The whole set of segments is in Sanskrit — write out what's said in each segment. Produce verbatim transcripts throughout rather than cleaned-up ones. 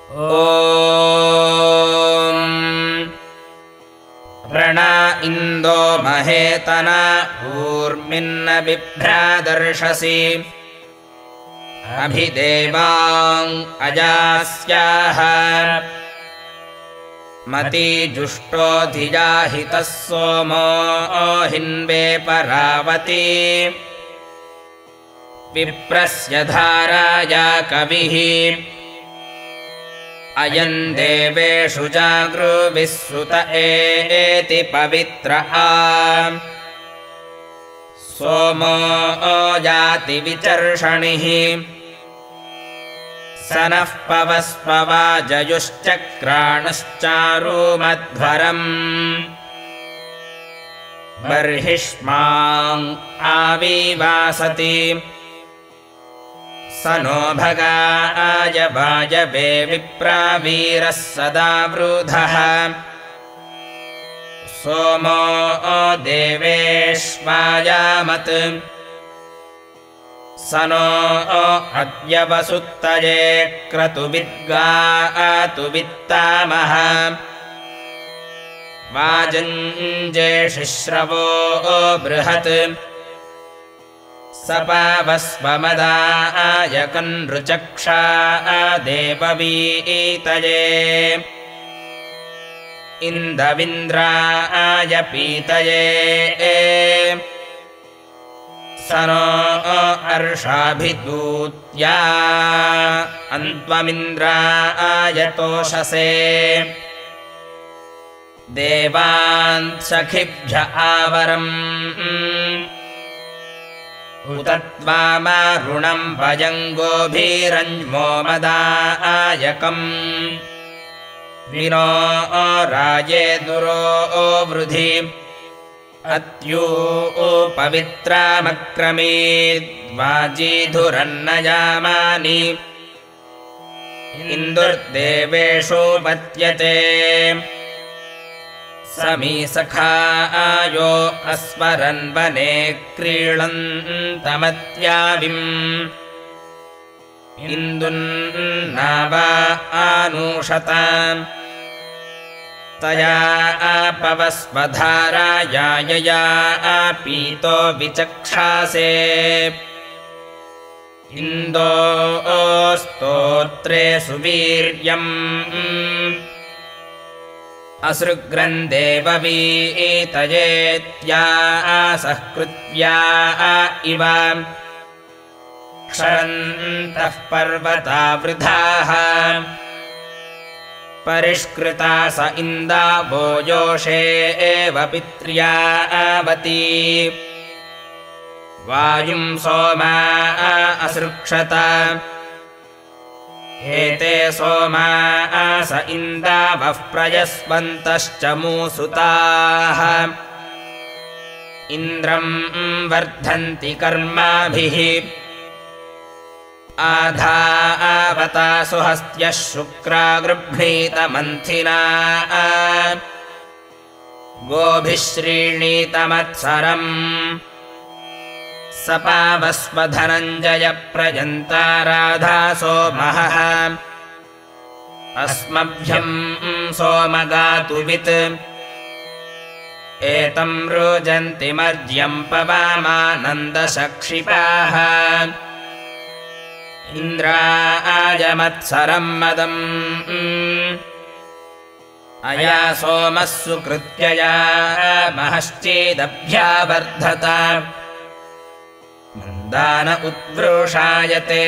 ॐ प्रण इन्दो महेतना ऊर्मिन्न बिभ्रादर्शसि अभिदेवां अजास्याः मतिजुष्टो धियाहितः सोमो हिन्वे परावती विप्रस्य धाराया कविः अयं देवेषु जागृविश्रुत एति पवित्रः सोमो जाति विचर्षणिः स नः पवस्पवा जयुश्चक्राणश्चारुमध्वरम् बर्हिष्मां आविवासति स नो भगाय वायवे विप्रावीरः सदा वृधः सोमो देवेष्वायामत् स नो अद्यवसुत्तये क्रतुविद्गातु वित्तामः वाजञ्जेषिश्रवो बृहत् स पावस्वमदाय कनृचक्षा देववीतये इन्दविन्द्राय पीतये स नो अर्षाभिदूत्या अन्त्वमिन्द्राय तोषसे देवान् सखिभ्य आवरम् उत त्वामारुणं भजङ्गोभिरञ्ज्मो मदायकम् विनो राजे दुरो वृधि अत्यूपवित्रामक्रमीद्वाजीधुरन्नयामानि इन्दुर्देवेषु पत्यते समी सखायो अस्मरन् वने क्रीडन्तमत्याविम् इन्दुन्नावा आनूषताम् तया आपवस्वधारायायया पीतो विचक्षासे इन्दो स्तोत्रे सुवीर्यम् असृग्रन्देववीतयेत्यासः कृत्या इव क्षरन्तः पर्वता वृधाः परिष्कृता स इन्दावो योषे एव पित्र्यावती वायुं सोमा असृक्षत एते सोमा स इन्दावः प्रयस्वन्तश्च मूसुताः इन्द्रं वर्धन्ति कर्माभिः आधावता सुहस्त्यः शुक्रा गृह्णीतमन्थिना गोभिः श्रीणीतमत्सरम् सपावस्वधनञ्जय प्रजन्ता राधा सोमः अस्मभ्यं सोमगातुवित् एतं रुजन्ति मर्ज्यं पवामानन्दशक्षिपाः इन्द्राय मत्सरं मदम् अया सोमः सुकृत्यया महश्चेदभ्यावर्धत मन्दान उद्वृषायते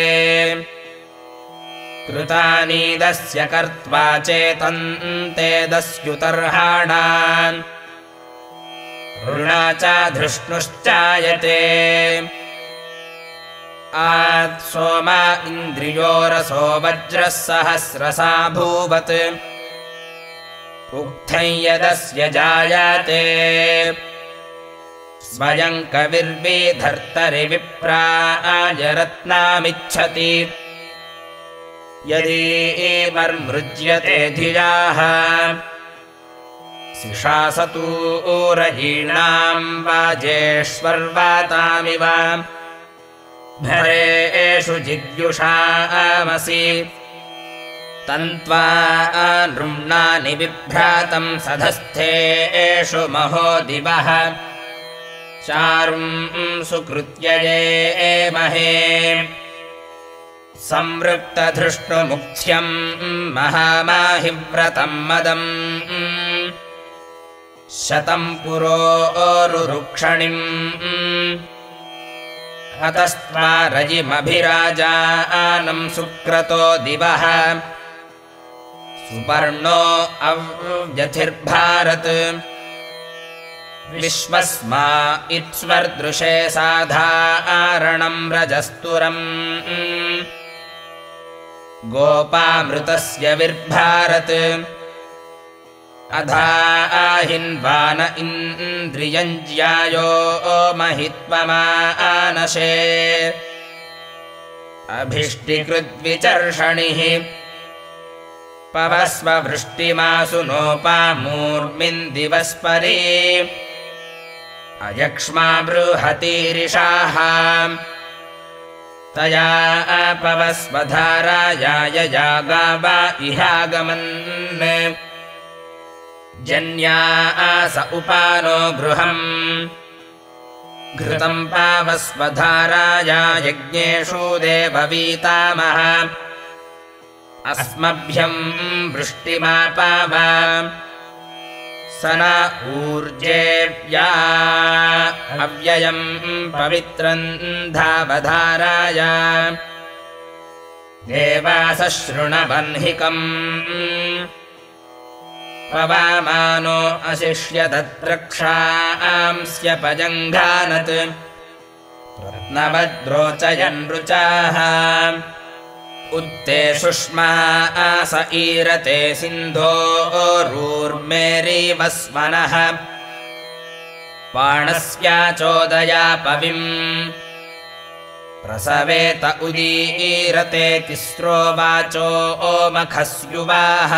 कृतानीदस्य कर्त्वा चेतन्ते दस्युतर्हाणान् ऋणा च धृष्णुश्चायते आत् सोमा इन्द्रियोरसो वज्रः सहस्रसा भूवत् उक्थं यदस्य जायते स्वयं कविर्विधर्तरि विप्राय रत्नामिच्छति यदि एवर्मृज्यते धियाः शिशासतूरयीणां वाजेष्वर्वातामिव भरेषु जिज्ञुषामसि तन्त्वा नृम्णानि बिभ्रातं सधस्थेषु महो दिवः चारुं सुकृत्य ये महे संवृक्तधृष्णुमुख्यं महामाहिव्रतं मदम् शतं पुरोरुरुक्षणिम् हतस्त्वा रजिमभिराजानं सुक्रतो दिवः सुपर्णो अव्यथिर्भारत् विश्वस्मा इत्स्वर्दृशे साधारणं रजस्तुरम् गोपामृतस्य विर्भारत् अधाहिन्वान इन्द्रियञ्ज्यायो महित्वमानशे अभिष्टिकृद्विचर्षणिः पवस्व वृष्टिमासु नोपामूर्मिन् दिवस्परे अयक्ष्मा बृहतीरिषाः तया पवस्वधाराया यया गावा इहागमन् जन्या आस उपानो गृहम् घृतं पावस्वधाराया यज्ञेषु देववीतामह अस्मभ्यं वृष्टिमापाव स न ऊर्जेव्या अव्ययं पवित्रं धावधाराय देवासशृणवह्निकम् पवामानो अशिष्यदत्रक्षांस्य पजङ्घानत् नवद्रोचयन् रुचाः उत्ते सुष्मा आस ईरते सिन्धोरूर्मेरीवस्वनः पाणस्याचोदया पविम् प्रसवेत उदीरते तिस्रो वाचो ओमखस्युवाः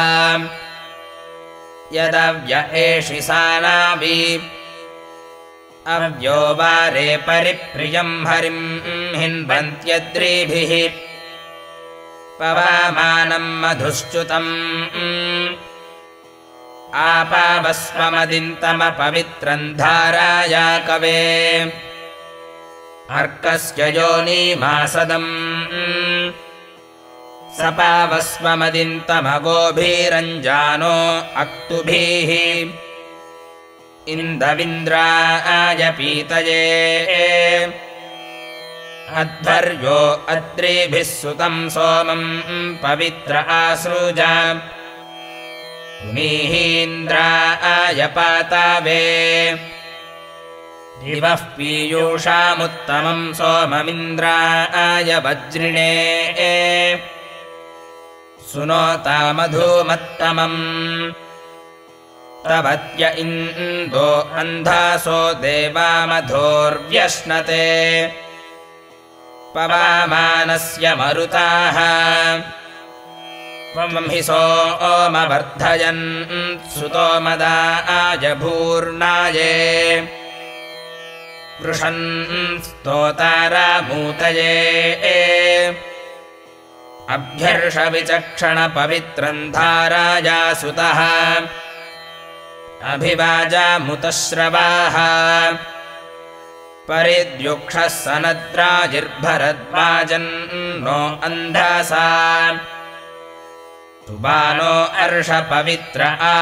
यदव्य एषि सानावि अव्यो वारे परिप्रियं हरिं हिन्वन्त्यद्रिभिः पवामानं मधुश्च्युतम् आपावस्वमदिन्तमपवित्रं धाराया कवे अर्कस्य योनिमासदम् सपावस्वमदिन्तमगोभिरञ्जानो अक्तुभिः इन्दविन्द्राय पीतये अध्वर्यो अद्रिभिः सुतं सोमं पवित्र आसृज पुनीहीन्द्राय पातावे दिवः पीयूषामुत्तमं सोममिन्द्राय वज्रिणे सुनोता मधुमत्तमम् तवत्य इन्दो अन्धासो देवामधोर्व्यश्नते पवामानस्य मरुताः त्वं हि सोमवर्धयन् सुतो मदाय भूर्णाये वृषन् स्तोतारामूतये अभ्यर्षविचक्षणपवित्रं धाराया सुतः अभिवाजामुतश्रवाः परिद्युक्षः सनद्राजिर्भरद्वाजन्नो अन्धासा तुबानो अर्षपवित्र आ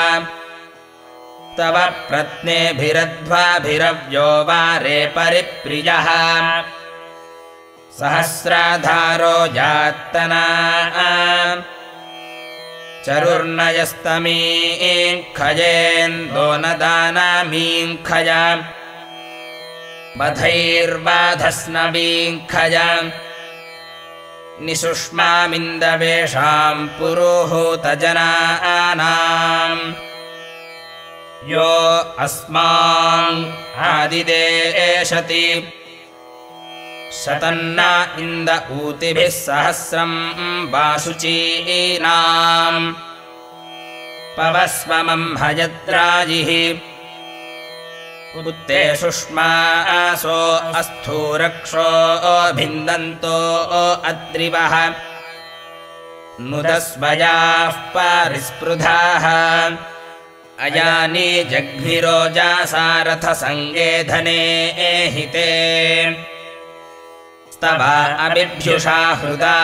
तव प्रत्नेभिरध्वाभिरव्यो वारे परिप्रियः सहस्राधारो जात्तना चरुर्नयस्तमीङ्खयेन्दो न दानामीङ्खय बधैर्बाधस्नवीङ्खय निसुष्मामिन्दवेषां पुरोहूतजनानाम् यो अस्मान् आदिदेशति शतन्न इन्द ऊतिभिः सहस्रं वासुचीनाम् पवस्वमं हयद्राजिः उत्ते सुष्मासो अस्थूरक्षो भिन्दन्तो अद्रिवः नुदस्वयाः पारिस्पृधाः अयानि जग्भिरोजासारथसङ्गेधने एहिते स्तवा अबिभ्युषा हृदा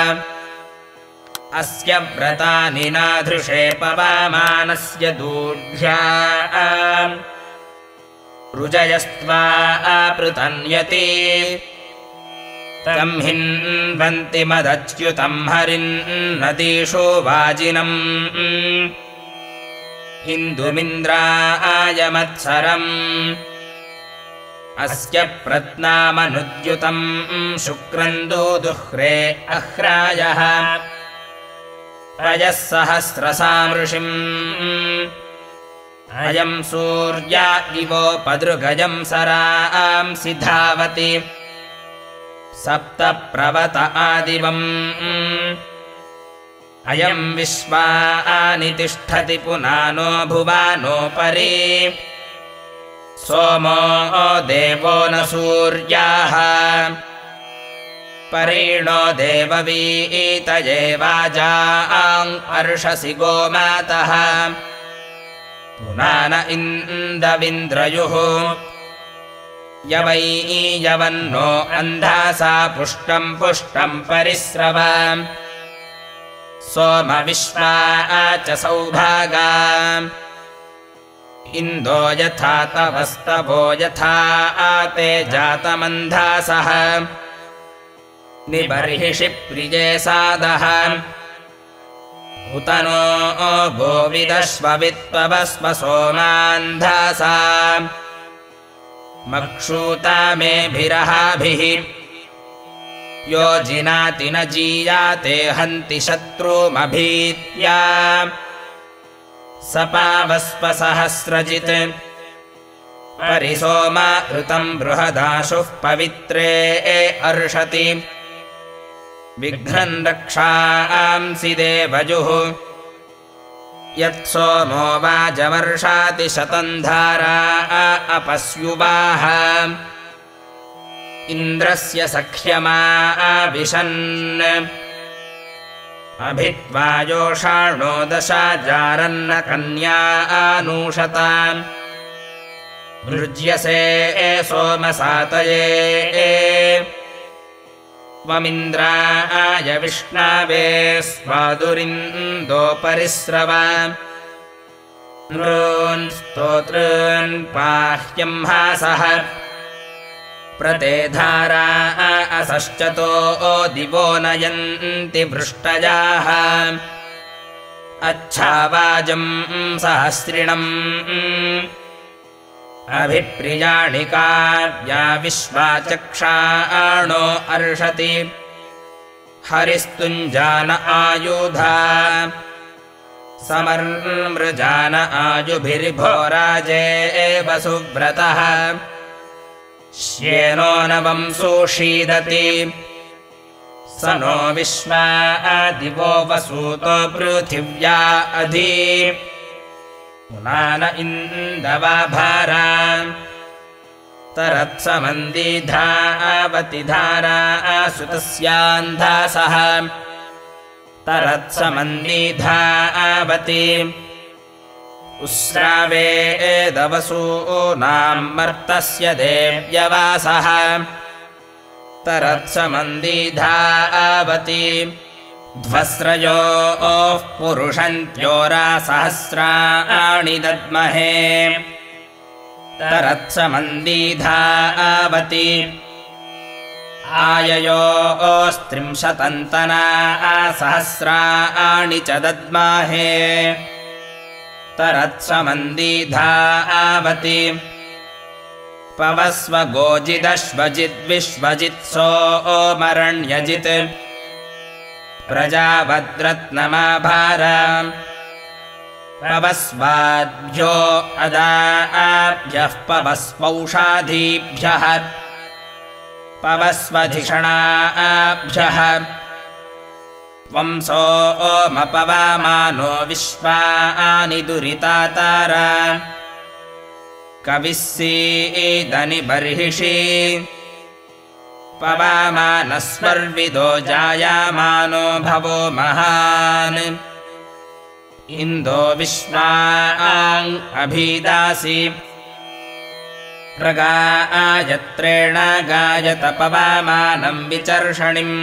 अस्य व्रतानि नाधृषे पवामानस्य दूढ्या रुजयस्त्वा आपृतन्यति तं हिन्वन्ति मदच्युतं हरिन्नदीषु वाजिनम् इन्दुमिन्द्राय मत्सरम् अस्य प्रत्नामनुद्युतं शुक्रन्दो दुह्रे अह्रायः पयः सहस्रसामृषिम् अयं सूर्या इवोपदृगजं सरांसि धावति सप्त प्रवत आदिवम् अयं विश्वानि तिष्ठति पुनानो भुवानोपरि सोमो देवो न सूर्याः परीणो देववीतये वाजां अर्षसि गोमातः पुनान इन्दविन्द्रयुः यवै यवन्नो अन्धासा पुष्टं पुष्टं परिस्रव सोम विश्वा च सौभागा इन्दो यथा तवस्तवो यथा आते जातमन्धासः निबर्हिषि प्रिये सादः उत नो गोविदश्ववित्ववस्व सोमान्धासा मक्षूता मेभिरहाभिः योजिनाति न जीयाते हन्ति शत्रुमभीत्या सपावस्व सहस्रजित् परिसोमा ऋतं बृहदाशुः पवित्रे अर्षति विघ्नं रक्षांसि देवजुः यत्सोमो वाजवर्षाति शतं धारा अपस्युवाः इन्द्रस्य सख्यमा आविशन् अभित्वायोषाणो दशाजारन्न कन्या आनूषता भृज्यसे सोमसातये त्वमिन्द्राय विष्णवे स्वादुरिन्दो परिस्रव नॄन् स्तोतॄन् पाह्यं हासः प्रते धारा असश्चतो दिवो नयन्ति वृष्टजाः अच्छावाजं सहस्रिणम् अभिप्रियाणि काव्या विश्वाचक्षाणो अर्षति हरिस्तुञ्जान आयुधा समर्मृजान आयुभिर्भोराजे वसुव्रतः श्येनो नवं सुषीदति स नो विश्वा दिवो वसूतो पृथिव्या अधि पुनान इन्दवा भारा तरत्समन्दिधावति धारा सुतस्यान्धासः तरत्समन्दिधावति उस्रावेदवसूनां मर्तस्य देव्यवासः तरत्समन्दिधावति ध्वस्रयोः पुरुषन्त्योरा सहस्राणि दद्महे तरत्समन्दिधावति आययोस्त्रिंशतन्तना सहस्राणि च दद्महे तरत्समन्दिधावति पवस्व गोजिदश्वजिद्विश्वजित्सोमरण्यजित् प्रजावद्रत्नमाभारा पवस्वाभ्यो अदाभ्यः पवस्वौषाधीभ्यः पवस्वधिषणाभ्यः वंसोमपवामानो विश्वानि दुरितातारा कविः सीदनि बर्हिषि पवामानस्वर्विदो जायामानो भवो महान् इन्दो विश्वाँ अभिदासि प्रगायत्रेण गायत पवामानं विचर्षणिम्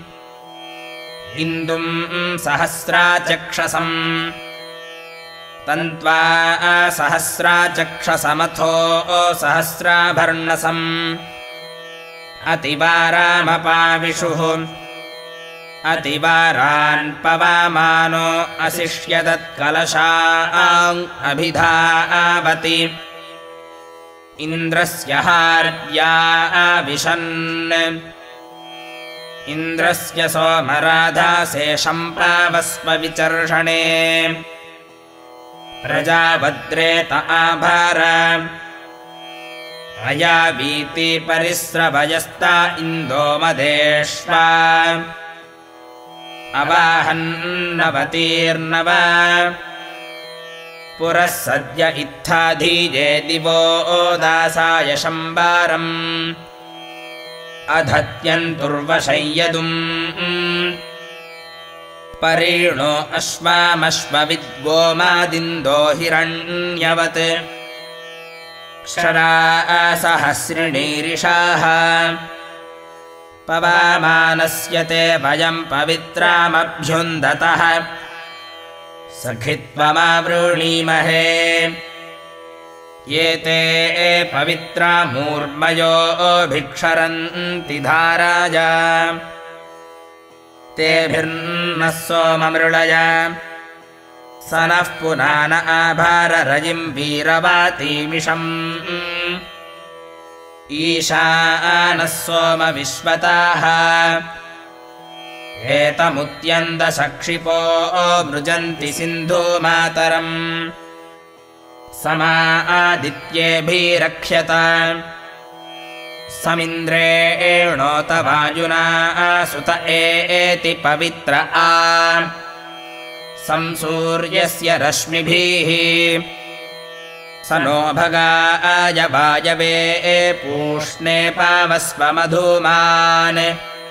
इन्दुं सहस्राचक्षसम् तन्त्वा सहस्राचक्षसमथो सहस्राभर्णसम् अतिवारामपाविषुः अतिवारान् पवामानो अशिष्यदत्कलशाँ अभिधावति इन्द्रस्य हार्या विशन् इन्द्रस्य सोमराधासे शम्पावस्व विचर्षणे प्रजावद्रेत आभार अयावीति परिस्रवयस्ता इन्दो मदेष्वा अवाहन्नवतीर्नव पुरः सद्य इत्थाधीजे दिवो दासाय शम्बारम् अधत्यन्तुर्वशय्यदुम् परीणो अश्वामश्वविद्गोमादिन्दो हिरण्यवत् क्षरा सहस्रिणीरिषाः पवामानस्य ते वयं पवित्रामभ्युन्दतः सखित्वमावृणीमहे ये ते पवित्रा मूर्मयो भिक्षरन्ति धाराज तेभिर्नः सोममृळय स नः पुनान आभाररजिं वीरवातीमिषम् ईशानः सोमविश्वताः एतमुत्यन्दशक्षिपो मृजन्ति सिन्धुमातरम् समादित्येभिरक्ष्यत समिन्द्रेणोत वायुना सुत एति पवित्र आ संसूर्यस्य रश्मिभिः स नो भगाय वायवे पूष्णे पावस्व मधुमान्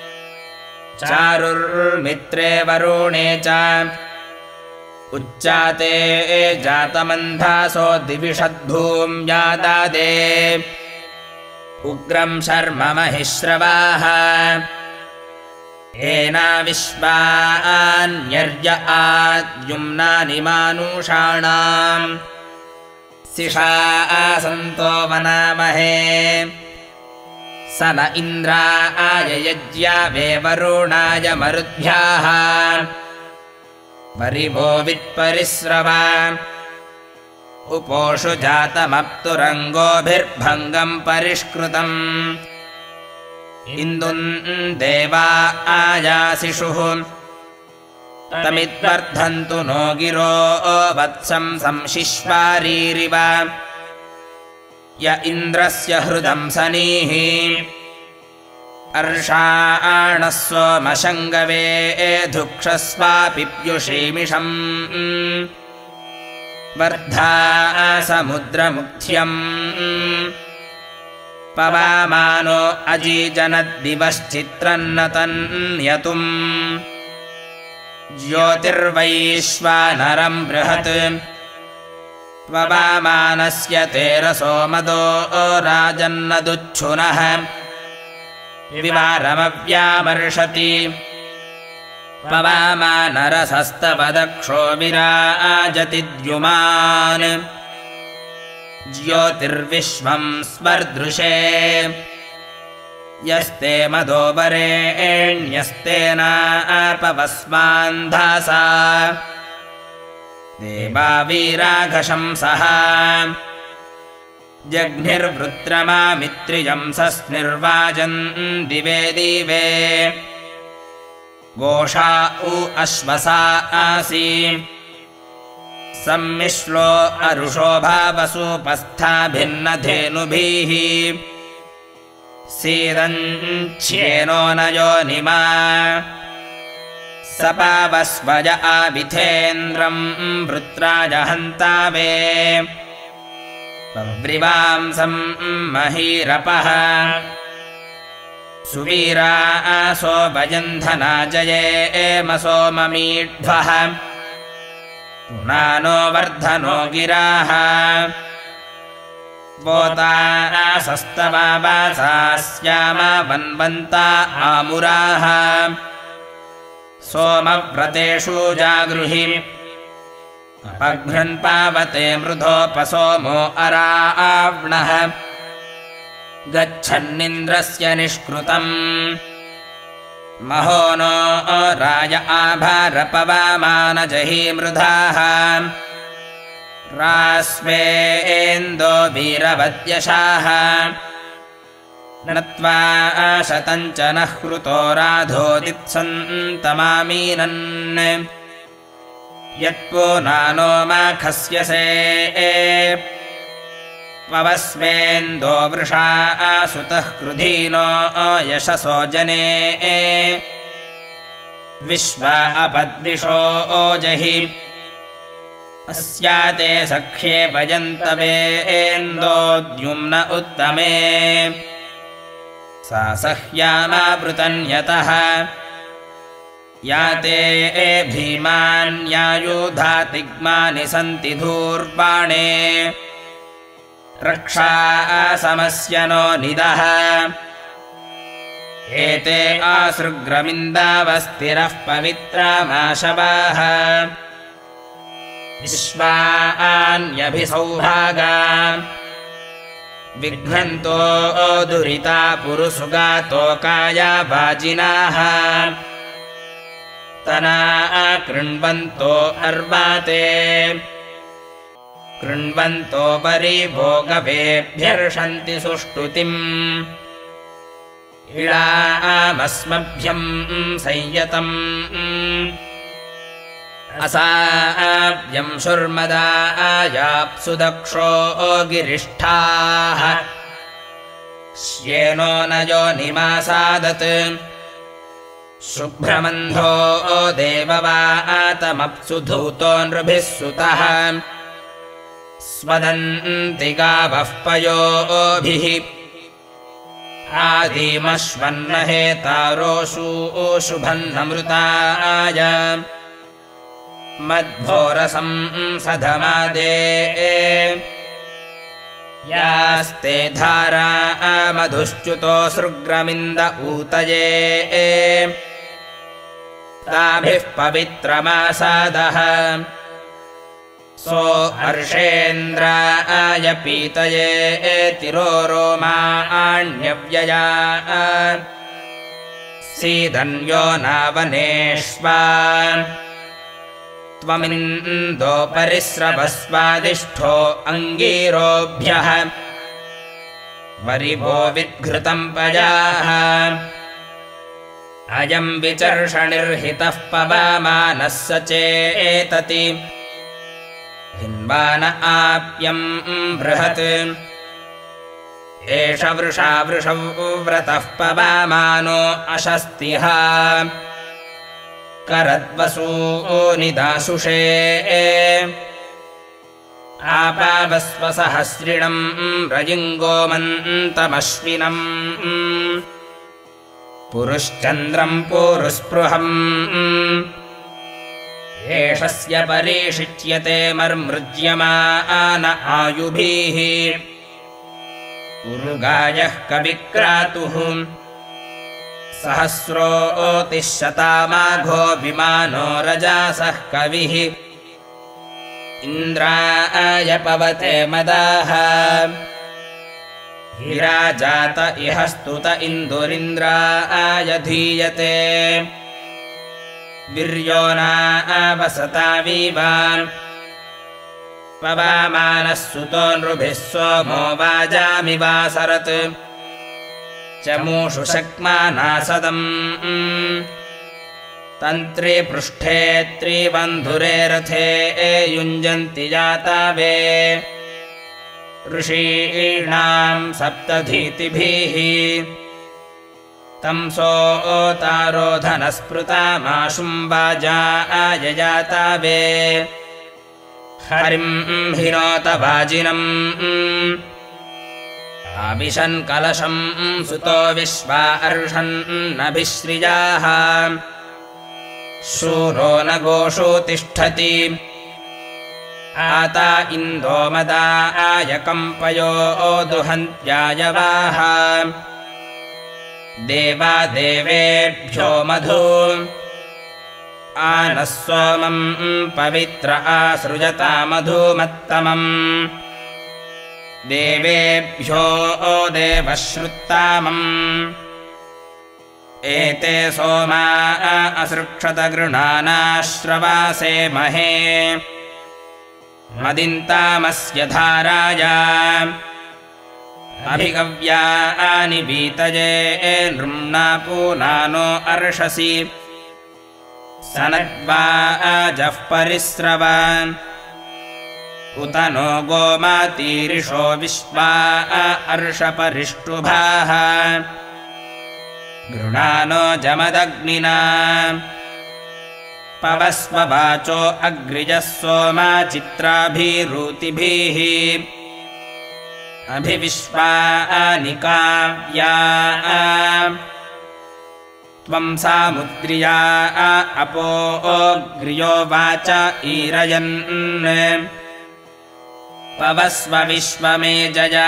चारुर्मित्रे वरुणे च उच्चाते जातमन्धासो दिविषद्भूम्यादादे उग्रं शर्म महिश्रवाः एना विश्वान्यर्य आद्युम्नानि मानुषाणाम् सिषा आसन्तो वनामहे स न इन्द्राय यज्ञावे वरुणाय मरुद्भ्याः परिवो वित्परिस्रवा उपोषु जातमप्तुरङ्गोभिर्भङ्गं परिष्कृतम् इन्दुं देवा आयासिषुः तमिद्वर्धन्तु नो गिरो वत्सं संशिश्वारीरिव य इन्द्रस्य हृदं सनीः अर्षाणः सोमशङ्गवे धुक्षस्वापिप्युषीमिषम् वर्धा समुद्रमुख्यम् पवामानो अजीजनद्दिवश्चित्रन्नतन्यतुम् ज्योतिर्वैश्वानरं बृहत् पवामानस्य तेरसो मदो राजन्नदुच्छुनः विवारमव्यामर्षति पवामानरसस्तपदक्षो विराजति द्युमान् ज्योतिर्विश्वं स्वर्दृशे यस्ते मदोपरेण्यस्तेनापवस्मान्धासा देवावीराघशंसः जग्निर्वृत्रमामित्रिजंसस्निर्वाजन् दिवे दिवे गोषा उ अश्वसा आसी सम्मिश्लो अरुषो भावसूपस्था भिन्नधेनुभिः सीदञ्च्छ्येनो न योनिमा सपावस्वज आविथेन्द्रं वृत्राय हन्तावे वव्रिवांसं महीरपः सुवीरा आसो भजन्धना जये एम सोममीढ्वः पुनानो वर्धनो गिराः पोतासस्तवासास्यामा वन्वन्ता आमुराः सोमव्रतेषु जागृहि अपघ्नन् पावते मृधोपसोमो अराव्णः गच्छन्निन्द्रस्य निष्कृतम् महो नो राज आभारपवामानजहि मृधाः रास्वेन्दो वीरवद्यशाः नत्वा शतञ्च नः कृतो राधोदित्सन्तमामीनन् यत्पूनानो माखस्यसे पवस्वेन्दो वृषा सुतः कृधीनो यशसो जने विश्वा अपद्विषो ओजहि अस्याते सख्ये भजन्तवेन्दोद्युम्न उत्तमे सा सह्यामावृतन्यतः याते भीमान्यायुधातिग्मानि सन्ति धूर्बाणे रक्षा समस्य नो निदः एते आसृग्रमिन्दावस्तिरः पवित्रामाशवाः विश्वान्यभिसौभागा विघ्नन्तो दुरिता पुरुषुगातो काया वाजिनाः तना कृण्वन्तो अर्वाते कृण्वन्तो परिभोगवेभ्यर्षन्ति सुष्टुतिम् इळामस्मभ्यं संयतम् असाव्यं शुर्मदायाप्सु दक्षो गिरिष्ठाः श्येनो न योनिमासादत् शुभ्रमन्धो देववातमप्सु धूतो नृभिः सुतः स्वदन्ति गावः पयोभिः आदिमश्वन्नहेतारोषु शुभन्नमृताय मध्वोरसं सधमादे यास्ते धारा मधुश्च्युतो सृग्रमिन्द ऊतये ताभिः पवित्रमासादः सो हर्षेन्द्राय पीतये तिरोरोमाण्यव्यया सीदन्यो नावनेष्वा त्वमिन्दो परिस्रवस्वादिष्ठो अङ्गीरोभ्यः वरिवो विद्घृतं पयाः अयं विचर्षणिर्हितः पवमानः स चेतति हिन्वान आप्यं बृहत् एष वृषा वृषौ व्रतः पवमानो अशस्तिः करद्वसूनिदासुषे आपावस्व सहस्रिणं रजिङ्गोमन्तमश्विनम् पुरुश्चन्द्रं पुरुस्पृहम् एषस्य परीषिच्यते मर्मृज्यमान आयुभिः उरुगायः कविक्रातुः सहस्रोतिशतामाघो विमानो रजासः कविः इन्द्राय पवते मदाः हिराजात इह स्तुत इन्दुरिन्द्राय धीयते वीर्यो नावसतावीवान् पवमानः सुतो नृभिः सोमो वाजामिवासरत् चमूषु शक्मानासदम् तन्त्रे पृष्ठे त्रिबन्धुरे रथे युञ्जन्ति जातावे ऋषीणां सप्तधीतिभिः तं सोतारोधनस्पृतामाशुं वाजाय जातावे हरिं हिनोत वाजिनम् आविशन् कलशं सुतो विश्वा अर्षन्नभिश्रियाः शूरो न गोषु तिष्ठति आता इन्दो मदाय कम्पयो दुहन्त्यायवाः देवा देवेभ्यो मधु आनः सोमं पवित्र आसृजता मधुमत्तमम् देवेभ्यो देवश्रुत्तामम् एते सोमा असृक्षत गृणानाश्रवासे महे मदिन्तामस्य धाराय अभिगव्यानि बीतये नृम्णा पूनानो अर्षसि सनद्वाजः परिस्रवान् उत नो गोमातीरिषो विश्वा अर्षपरिष्टुभाः गृणानो जमदग्निना पवस्व वाचो अग्रिजः सोमा चित्राभिरूतिभिः अभिविश्वानि काव्या त्वं सामुद्रिया अपो ग्रियो वाच ईरयन् पवस्व विश्वमे जय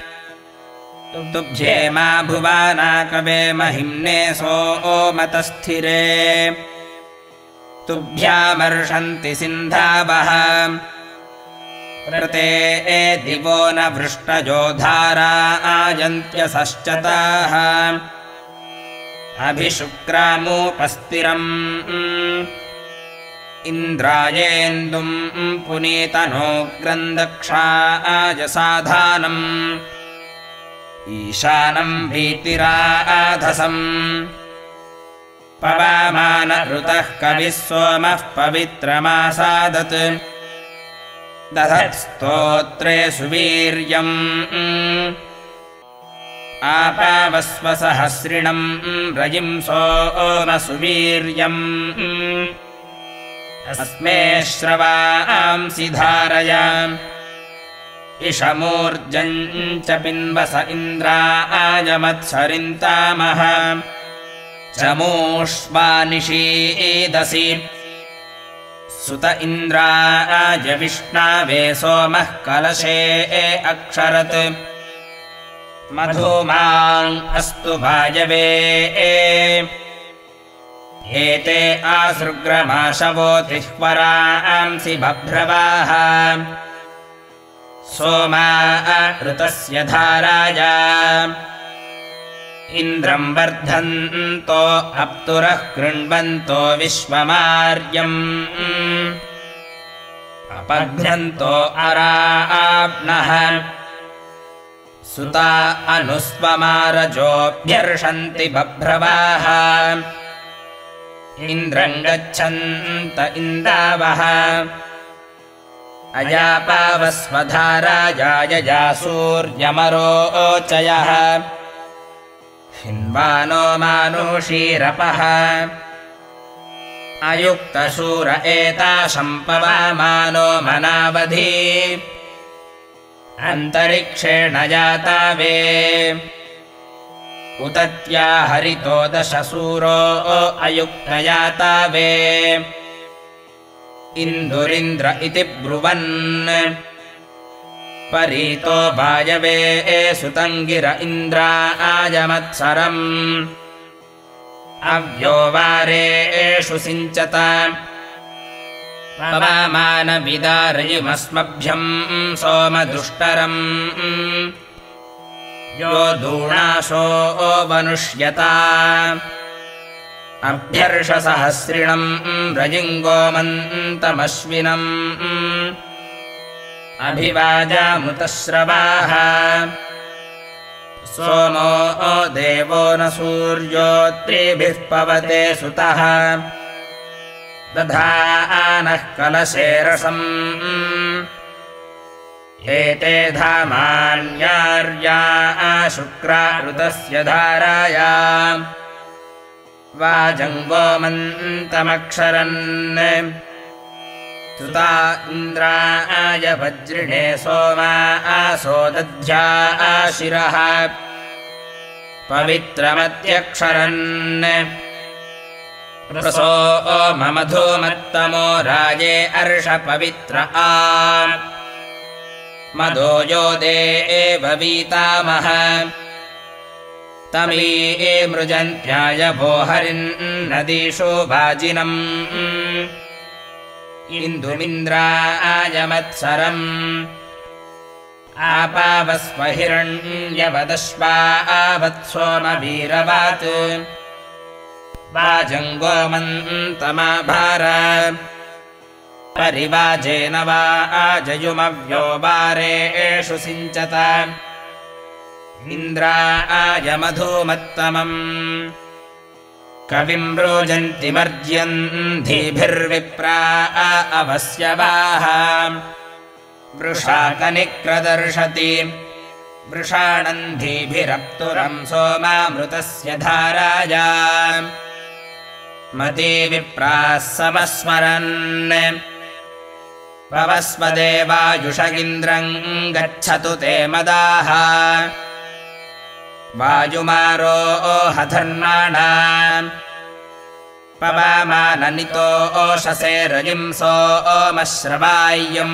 तुभ्येमा भुवाना कवे महिम्ने सोमतस्थिरे तुभ्यामर्षन्ति सिन्धावः प्रते दिवो न वृष्टजो धारा आयन्त्यसश्चताः अभिशुक्रामुपस्थिरम् इन्द्रायेन्दुम् पुनीतनो ग्रन्दक्षाय साधानम् ईशानम् भीतिराधसम् पवामान ऋतः कविः सोमः पवित्रमासादत् दधत् स्तोत्रे सुवीर्यम् आपावस्व सहस्रिणम् रजिं सोम सुवीर्यम् अस्मे श्रवांसि धारयाम् इषमूर्जम् च पिन्वस इन्द्रायमत्सरिन्तामः चमूष्वानिषीदसि सुत इन्द्राय विष्णावे सोमः कलशे अक्षरत् मधुमान् अस्तु वायवे एते आसृग्रमाशवो तिह्वरांसि बभ्रवाः सोमा ऋतस्य धाराय इन्द्रम् वर्धन्तो अप्तुरः कृण्वन्तो विश्वमार्यम् अपघ्नन्तो अराप्नः सुता अनुस्वमारजोऽभ्यर्षन्ति बभ्रवाः इन्द्रम् गच्छन्त इन्दावः अयापावस्वधारायायया सूर्यमरोचयः हिन्वानो मानुषीरपः अयुक्तशूर एताशम् पवामानो मनावधि अन्तरिक्षेण जातावे उतत्या हरितो दशसूरो अयुक्तयातावे इन्दुरिन्द्र इति ब्रुवन् परीतो वायवे सुतङ्गिर इन्द्रायमत्सरम् अव्यो वारेषु सिञ्चत पवामानविदारयिमस्मभ्यम् सोमदुष्टरम् यो दूणाशो वनुष्यता अभ्यर्षसहस्रिणम् रजिङ्गोमन्तमश्विनम् अभिवाजामुतश्रवाः सोमो देवो न सूर्योऽत्रिभिः पवते सुतः दधानः कलशे रसम् एते धामान्यार्या शुक्रा ऋतस्य धाराय वाजङ्गोमन्तमक्षरन् सुता इन्द्राय वज्रिणे सोमा आसो दध्या आशिरः पवित्रमत्यक्षरन् प्रसो ममधूमत्तमो राजे अर्ष पवित्र आ मदो यो देव वीतामह तमी मृजन्त्याय भो हरिन्नदीषु वाजिनम् इन्दुमिन्द्राय मत्सरम् आपावस्व हिरण्यवदश्वावत्सोमवीरवात् वाजङ्गोमन्तमाभार परिवाजेन वा आजयुमव्यो वारेषु सिञ्चत इन्द्राय मधुमत्तमम् कविं रोजन्तिमर्ज्यन्धीभिर्विप्रा अवस्यवाः वृषाकनिक्रदर्शति वृषाणन्धीभिरप्तुरं सोमामृतस्य धाराया मती विप्राः समस्मरन् पवस्वदेवायुषगिन्द्रं गच्छतु ते मदाः वायुमारो हधर्माणा पवमाननितो ओषसे रजिंसो ओमश्रवाय्यम्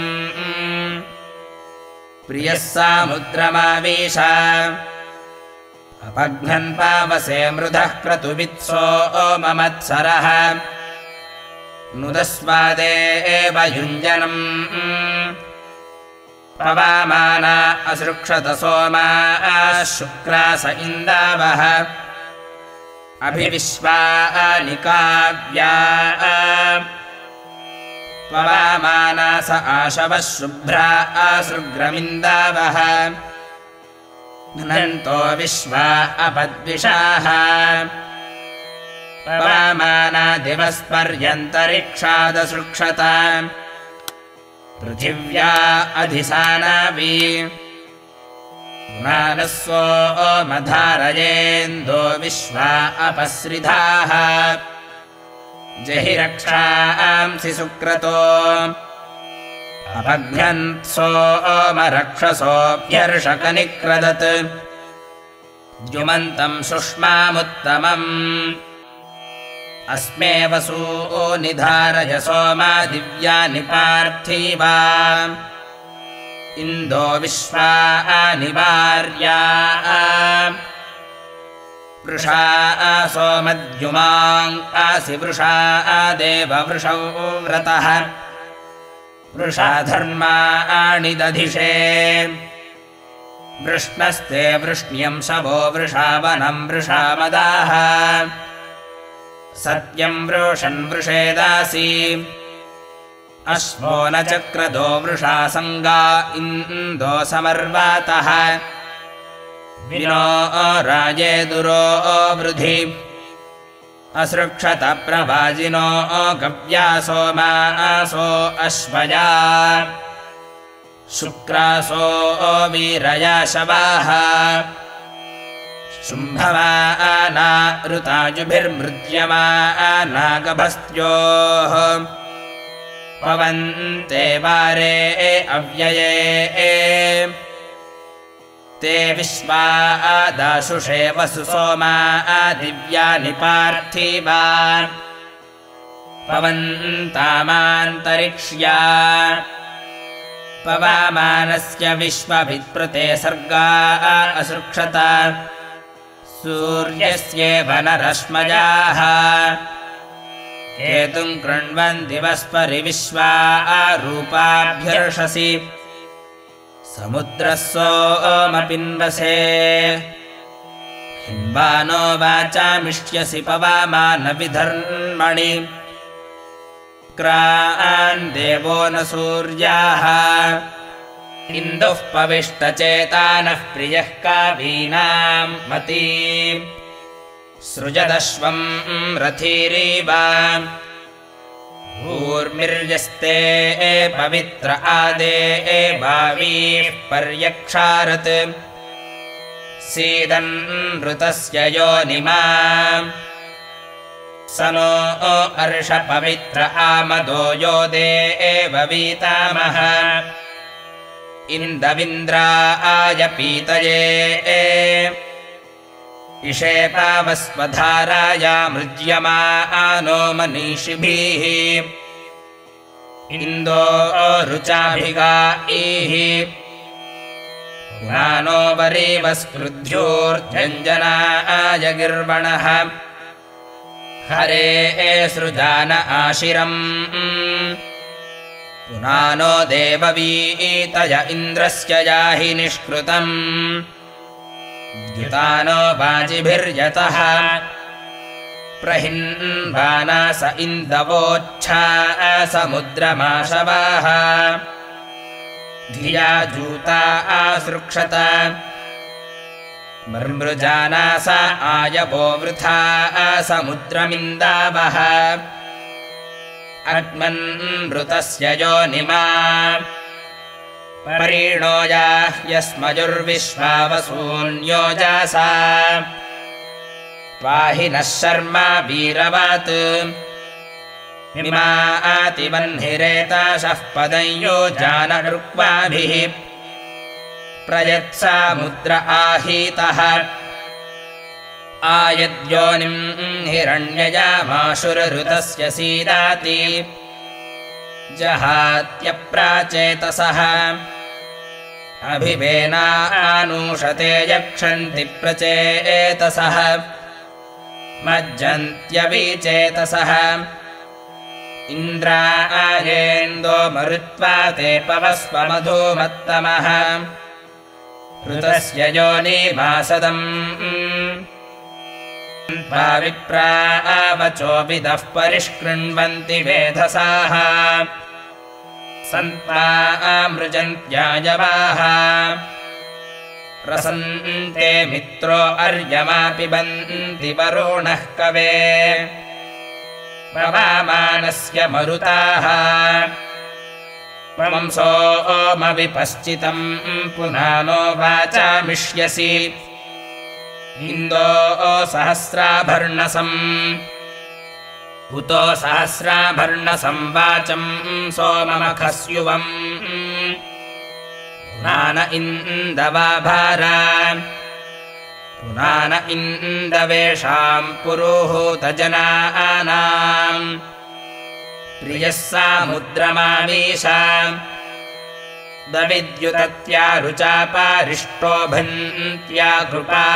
प्रियः सामुद्रमावीश अपघ्नन् पावसे मृधः क्रतुवित्सो ओममत्सरः नुदस्वादे एव युञ्जनम् पवामाना असृक्षत सोमा शुक्रास इन्दावः अभिविश्वानि काव्या पवामाना स आशवः शुभ्रा असृग्रमिन्दावः घ्नन्तो विश्वा अपद्विषाः पवामाना दिवस्पर्यन्तरिक्षादसृक्षत पृथिव्या अधिसानावि नानस्वो मधारयेन्दो विश्वा अपस्रिधाः जहि रक्षांसि सुक्रतो अपघ्नन्त्सो मरक्षसोऽभ्यर्षकनिक्रदत् द्युमन्तं सुष्मामुत्तमम् अस्मे वसू निधारय सोमा दिव्यानि पार्थिवा इन्दो विश्वानि वार्या वृषा सोमद्युमां आसि वृषा देव वृषौ व्रतः वृषा धर्माणि दधिषे वृष्णस्ते वृष्ण्यं शवो वृषावनं वृषामदाः सत्यं वृषन् वृषेदासि अश्वो न चक्रदो वृषा संगा इन्दो समर्वातः विनो राजे दुरो वृधि असृक्षत प्रवाजिनो गव्यासो मासो अश्वया शुक्रासो वीरया शवाः शुम्भमाना ऋताजुभिर्मृज्यमाना गभस्त्योः पवन्ते वारे अव्यये ते विश्वा दाशुषे वसु सोमा दिव्यानि पार्थिवा पवन्तामान्तरिक्ष्या पवामानस्य विश्वभित्प्रते सर्गा असृक्षत सूर्यस्येव नरश्मजाः केतुं कृण्वन्ति वस्परि विश्वा रूपाभ्यर्षसि समुद्रः सोमपिन्वसे हिन्वानो वाचामिष्यसि पवामानविधर्मणि क्रान् देवो न सूर्याः इन्दुः पविष्टचेतानः प्रियः कावीनां मती सृजदश्वं रथीरीव ऊर्मिर्यस्ते पवित्र आदे भावीः पर्यक्षारत् सीदन् ऋतस्य योनिमा स नो अर्ष पवित्र आमदो यो देव वीतामह इन्दविन्द्राय पीतये इषे पावस्वधाराय मृज्यमानो मनीषिभिः इन्दो रुचाभिगा इः पुराणो वरीवस्कृध्योर्जञ्जनाय गिर्वणः हरे सृजान आशिरम् पुनानो देववीतय इन्द्रस्य याहि निष्कृतम् द्युतानो वाजिभिर्यतः प्रहिन्वाना स इन्दवोच्छा समुद्रमाशवाः धिया जूता आसृक्षत मर्मृजाना स आयवो वृथा समुद्रमिन्दावः अग्मन्मृतस्य योनिमा परीणो याह्यस्मजुर्विश्वावसून्योजासा पाहि नः शर्मा वीरवत् मिमातिवह्निरेताशः पदं योजानरुक्वाभिः प्रयत्सामुद्र आहीतः आयद्योनिं हिरण्ययामाशुरऋतस्य सीदाति जहात्यप्राचेतसः अभिवेनानूषते यक्षन्ति प्रचेतसः मज्जन्त्यविचेतसः इन्द्रायेन्दो मरुत्वा ते पवस्व मधुमत्तमः ऋतस्य योनिमासदम् विप्रावचोभिदः परिष्कृण्वन्ति वेधसाः सन्त्वामृजन्त्यायवाः रसन्ते मित्रो अर्यमा पिबन्ति वरुणः कवे पवामानस्य मरुताः वंसोमविपश्चितं पुनानो वाचामिष्यसि इन्दो सहस्राभर्णसम् उतो सहस्राभर्णसं वाचं सोममखस्युवम् पुनान इन्दवाभारा पुनान इन्दवेषां पुरोहूतजनानां प्रियः सामुद्रमावीश दविद्युतत्या रुचापारिष्टो भन्त्या कृपा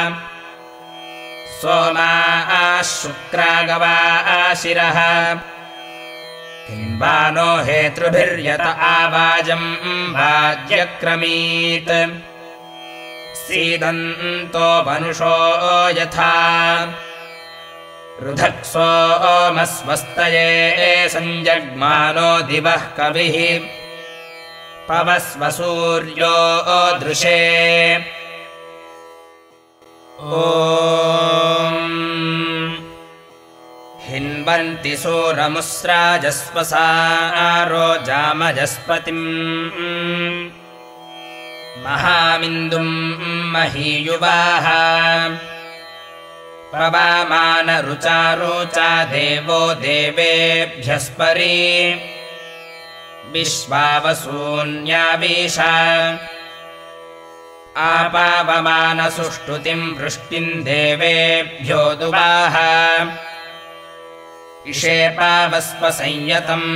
सोमा शुक्रागवा शिरः किम्बानो हेतृभिर्यत आवाजं वाज्यक्रमीत् सीदन्तो मनुषो यथा ऋधक्सोमस्वस्तये संजग्मानो दिवः कविः पवस्व सूर्यो दृशे ॐ हिन्वन्ति सूरमुस्राजस्वसारो जामजस्पतिम् महामिन्दुं महीयुवाः पवामान रुचा रुचा देवो देवेभ्यस्परि विश्वावसून्यावीश आपावमान सुष्टुतिं वृष्टिं देवेभ्यो दुवाह इषेपावस्व संयतम्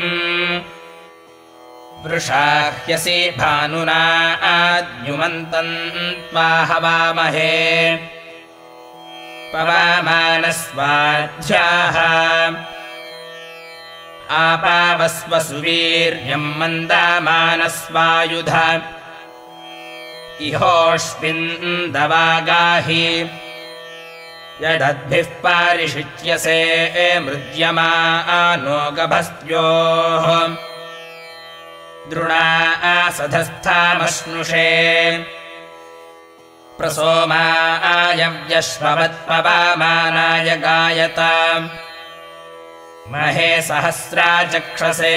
वृषाह्यसि भानुना आद्युमन्तं त्वा हवामहे पवामानस्वाध्याः आपावस्व सुवीर्यं मन्दामानस्वायुध इहोष्विन्दवागाहि यदद्भिः पारिषिच्यसे मृज्यमानो गभस्त्योः द्रुणा सधस्थामश्नुषे प्रसोमाय व्यश्ववत्पवामानाय गायत महे सहस्राचक्षसे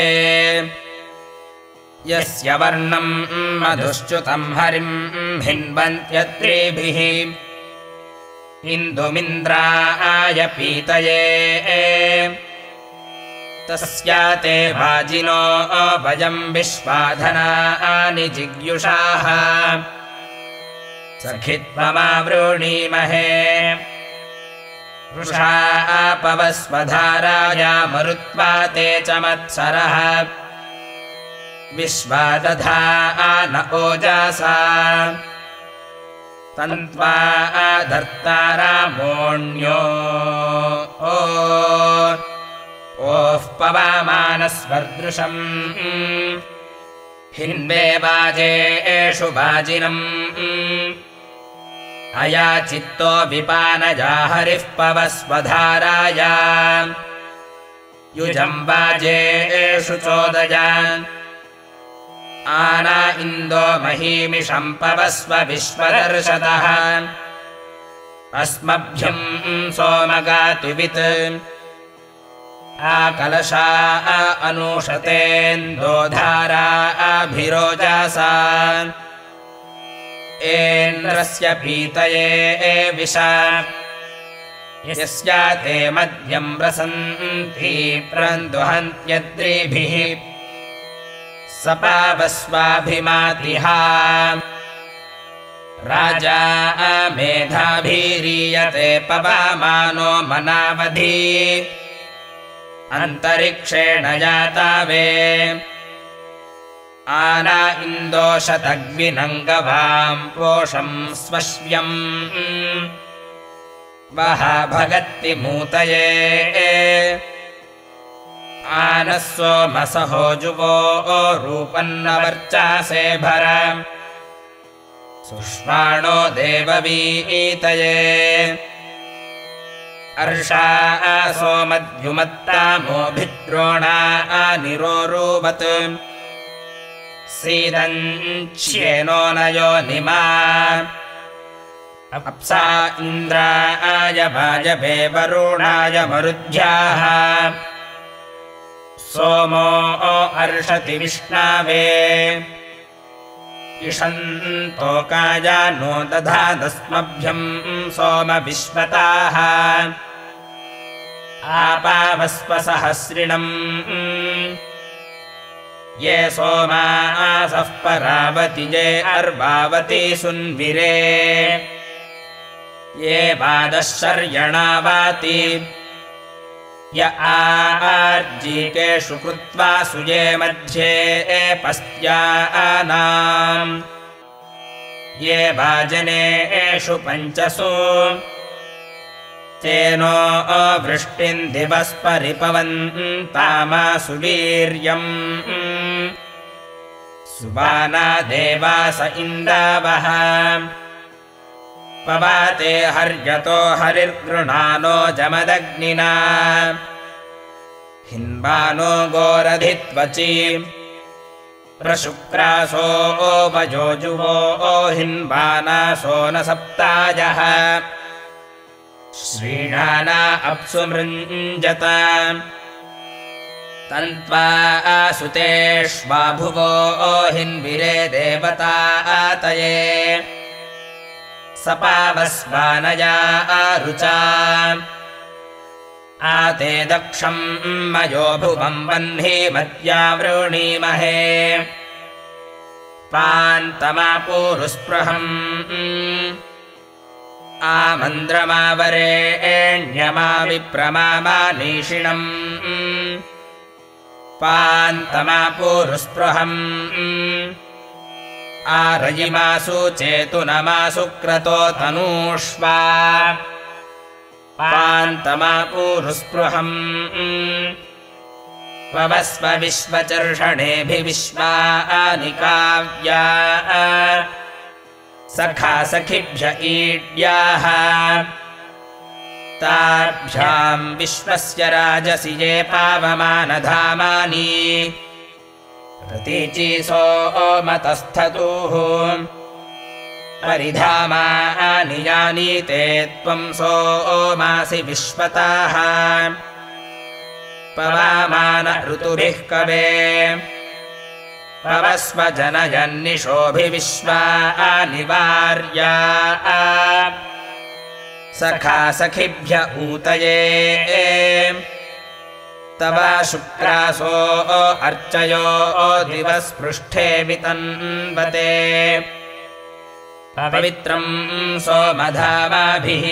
यस्य वर्णं मधुश्च्युतं हरिं हिन्वन्त्यत्रिभिः इन्दुमिन्द्राय पीतये तस्याते वाजिनो वयं विश्वाधनानि जिग्युषाः सखित्वमावृणीमहे वृषापवस्वधाराय मरुत्वा ते च मत्सरः विश्वादधान ओजसा तन्त्वा धर्तारामोऽन्यो ओः पवामानस्वर्दृशम् हिन्वे वाजेषु वाजिनम् अयाचित्तो विपानजा हरिः पवस्वधाराय युजं वाजेषु चोदयान् आना इन्दो महीमिषं पवस्व विश्वदर्शतः अस्मभ्यं सोमगातुवित् आकलशा अनूषतेन्दोधारा अभिरोजासा एन्द्रस्य पीतये विशा यस्याते मद्यं रसन्ति प्रन्दुहन्त्यद्रिभिः सपावस्वाभिमातिहा राजा मेधाभिरीयते पवामानो मनावधि अन्तरिक्षेण जातावे आना इन्दोशतग्विनङ्गवां पोषं स्वश्व्यम् वह भगत्ति मूतये आनः सोमसहो जुवो रूपन्नवर्चासे भर सुष्माणो देववीतये अर्षा सोमद्युमत्तामोभिद्रोणा निरोरुवत् सीदञ्च्येनो नयो निमा अप्सा इन्द्राय वाजवे वरुणाय मरुद्भ्याः सोमो अर्षति विष्णावे इषन्तोकायानो दधादस्मभ्यं सोम विश्वताः आपावस्वसहस्रिणम् ये सोमासः परावति ये अर्वावती सुन्विरे ये पादशर्यणावाति य आर्जीकेषु कृत्वा सुये मध्ये पस्त्यानाम् ये वाजनेषु पञ्चसु तेनो वृष्टिं दिवस्परिपवन्तामासु वीर्यम् सुबाना देवास इन्दावः पवाते हर्यतो हरिर्गृणानो जमदग्निना हिन्वानो गोरधित्वचि प्रशुक्रासो वजोजुवो हिन्वानासो न सप्तायः श्रीणाना अप्सु मृञ्जत तन्त्वा सुतेष्वाभुवो हिन्विरे देवतातये सपावस्वानया रुचा आते दक्षं मयो भुवं वह्नि मद्या वृणीमहे पान्तमापूरुस्पृहम् आमन्द्रमावरेण्यमा विप्रमामानीषिणम् पान्तमापूरुस्पृहम् आरयिमासु चेतुनमासु क्रतो तनूष्वा पान्तमापूरुस्पृहम् पवस्व विश्वचर्षणेभिविश्वानि काव्या सखा सखिभ्य ईड्याः ताभ्यां विश्वस्य राजसि ये पावमानधामानि प्रतीचीसो मतस्थतुः परिधामानि यानीते त्वं सोमासि विश्वताः पवामान ऋतुभिः कवे पवस्व जनयन्निशोभिविश्वानि वार्या सखा सखिभ्य ऊतये तवा शुक्रासो अर्चयो दिवस्पृष्ठे वितन्वते पवित्रं सोमधामाभिः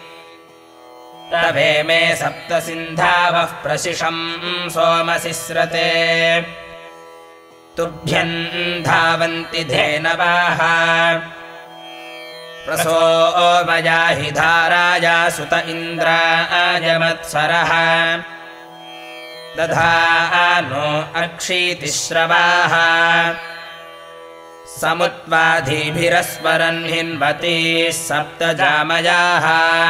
तवे मे सप्त सिन्धावः प्रशिशं सोमसिस्रते तुभ्यं धावन्ति धेनवाः प्रसो मया हि धाराया सुत इन्द्राय मत्सरः दधानो अक्षीतिश्रवाः समुत्वाधीभिरस्वरन् हिन्वतीः सप्तजामयाः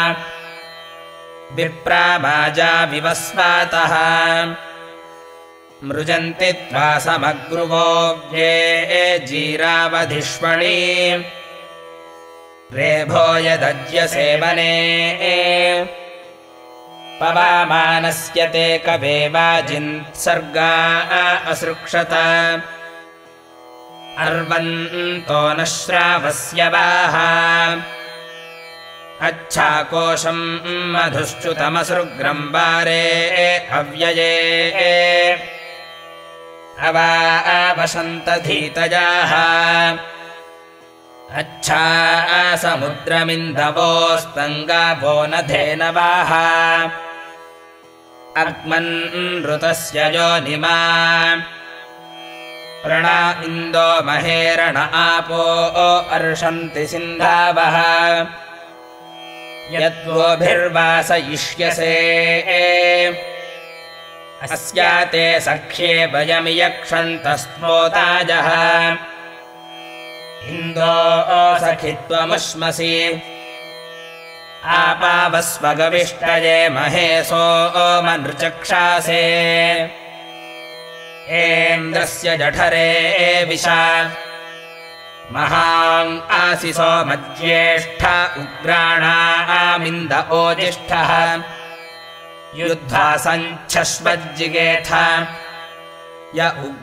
विप्रामाजा विवस्वातः मृजन्ति त्वा समग्रुवो ये जीरावधिष्वणि रेभो यदज्यसे वने पवामानस्य ते कवे वाजिन्त्सर्गा असृक्षत अर्वन्तो न श्रावस्य वाः अच्छाकोशं मधुश्च्युतमसृग्रं वारे अव्यये अवावसन्तधीतजाः अच्छा समुद्रमिन्दवोस्तङ्गावो न धेनवाः अग्मन्ऋतस्य योनिमा प्रणा इन्दो महेरण आपो अर्षन्ति सिन्धावः यद्वोभिर्वासयिष्यसे अस्या ते सख्ये वयमियक्षन्तस्मोताजः इन्दो सखित्वमुष्मसि आपावस्वगविष्टये महेशो मनृचक्षासे एन्द्रस्य जठरे विशा महां आसिसो मज्येष्ठ उग्राणामिन्द ओजिष्ठः युद्धा सञ्छश्वज्जिगेथ य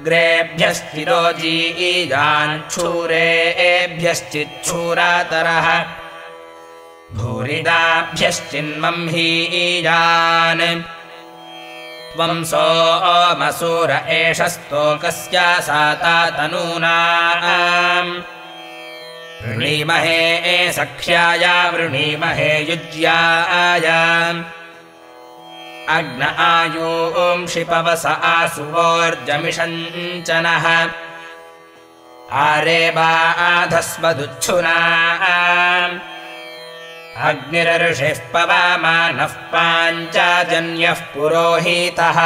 उग्रेभ्यश्चिरोजीयाञ्छूरेभ्यश्चिच्छूरातरः भूरिदाभ्यश्चिन्मंहीयान् त्वं सोमसूर एष स्तोकस्य साता तनूनाम् वृणीमहे सख्याय वृणीमहे युज्याय अग्न आयूंषि पवस आसुवोर्जमिषञ्चनः आरे बाधस्वदुच्छुना अग्निरर्षिः पवामानः पाञ्चाजन्यः पुरोहितः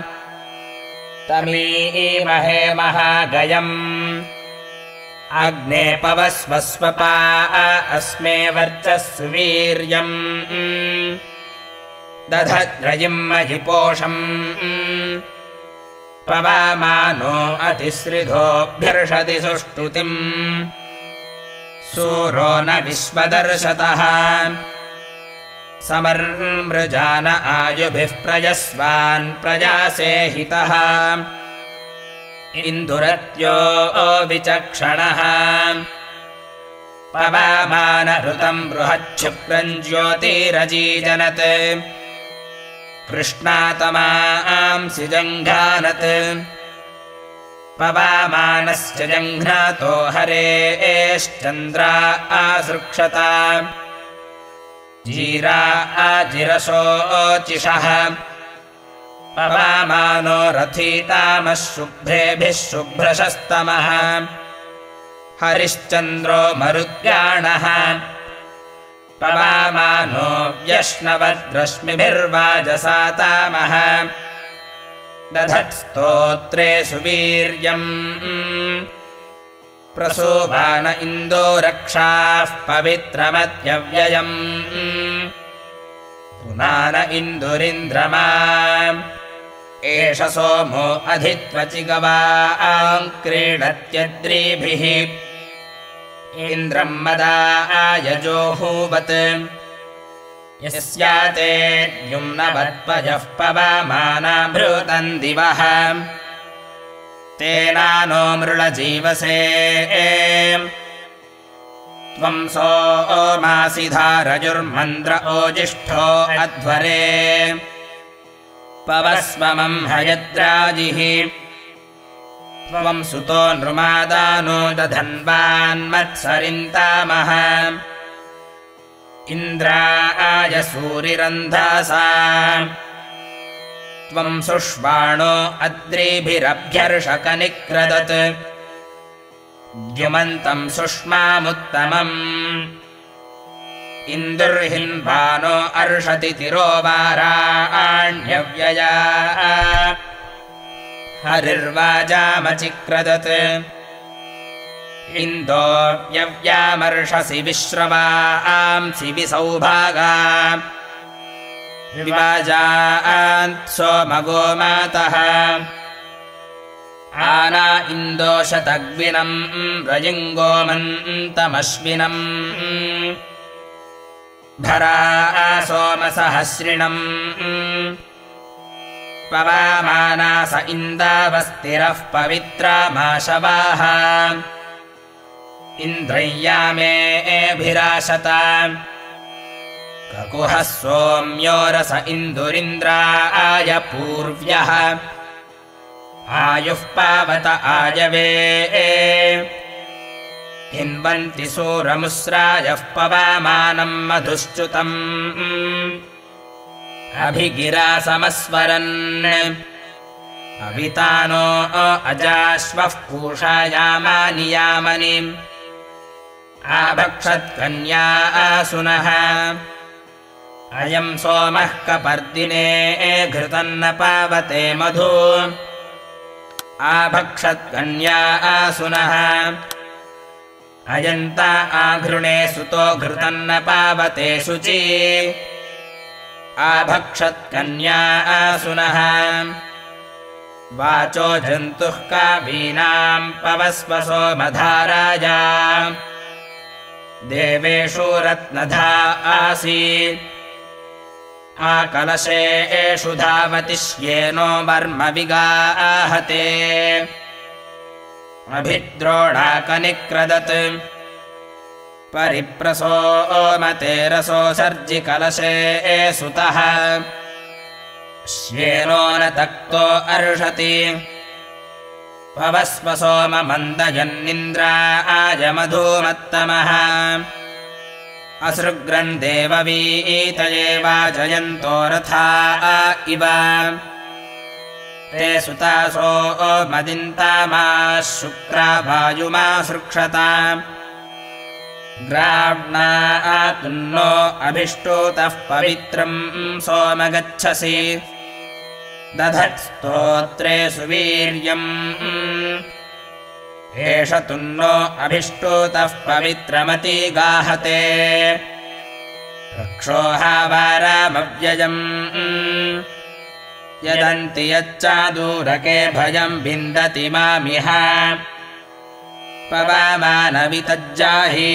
तमीमहे महागयम् अग्ने पवस्वस्वपा अस्मे वर्चस्सु वीर्यम् दधद्रयिं महिपोषम् पवामानो अतिसृधोऽभ्यर्षति सुष्टुतिम् सूरो न विश्वदर्शतः समर्मृजान आयुभिः प्रजस्वान् प्रजासेहितः इन्दुरत्यो विचक्षणः पवामानऋतं बृहच्छुक्रं ज्योतिरजीजनत् कृष्णातमांसि जङ्घानत् पवामानस्य जङ्घ्नातो हरेश्चन्द्रा आसृक्षत जीरा आजिरशोचिषः पवामानो रथीतामः शुभ्रेभिः शुभ्रशस्तमः हरिश्चन्द्रो मरुद्याणः पवामानो व्यश्नवद्रश्मिभिर्वाजसातामः दधत्स्तोत्रे सुवीर्यम् प्रसूभान इन्दो रक्षाः पवित्रमत्यव्ययम् पुनान इन्दुरिन्द्रमा एष सोमो अधित्वचिगवां क्रीडत्यद्रीभिः इन्द्रं मदायजोहूवत् यस्याते द्युम्नवत्पजः पवामानाभृतं दिवः तेनानो मृळजीवसे त्वं सोमासि धारजुर्मन्द्र ओजिष्ठो अध्वरे पवस्वमं हयद्राजिः त्वं सुतो नृमादानो दधन्वान्मत्सरिन्तामः इन्द्राय सूरिरन्धासा त्वं सुष्वाणो अद्रिभिरभ्यर्षकनिक्रदत् द्युमन्तं सुष्मामुत्तमम् इन्दुर्हिन्वानो अर्षति तिरोवाराण्यव्यया हरिर्वाजामचिक्रदत् इन्दो व्यव्यामर्षसि विश्रवांसि विसौभागा विवाजान्त् सोमगोमातः आना इन्दोशतग्विनम् रजिङ्गोमन्तमश्विनम् भरा सोमसहस्रिणम् पवामानास इन्दावस्तिरः पवित्रामाशवाः इन्द्रय्यामेभिराशत ककुहः सोम्यो रस इन्दुरिन्द्राय पूर्व्यः आयुः पावत आयवे हिन्वन्ति सूरमुस्रायः पवामानम् मधुश्च्युतम् अभिगिरा समस्वरन् अवितानो अजाश्वः पूषायामानि यामनि आभक्षत्कन्या आसुनः अयम् सोमः कपर्दिने घृतन्न पावते मधु आभक्षत्कन्या आसुनः अयन्ता आघृणे सुतो घृतन्न पावते शुचि आभक्षत्कन्या आसुनः वाचो जन्तुः कावीनाम् पवस्व सोमधाराया देवेषु रत्नधा आसीत् आकलशेषु धावति श्येनो वर्म विगाहते अभिद्रोणाकनिक्रदत् परिप्रसोमते रसो सर्जिकलशे सुतः श्येनो न तक्तो अर्षति पवस्व सोममन्दयन्निन्द्राय मधुमत्तमः असृग्रन्देववीतये वाजयन्तो रथा इव ते सुतासो मदिन्तामाः शुक्रा वायुमासृक्षता ग्राह्णातुन्नो अभिष्टोतः पवित्रम् सोम गच्छसि दधत्स्तोत्रे सुवीर्यम् एष तुन्नो अभिष्टोतः पवित्रमति गाहते रक्षोहावारामव्ययम् यदन्ति यच्चादूरके भयम् विन्दति मामिह पवामानवितज्जाहि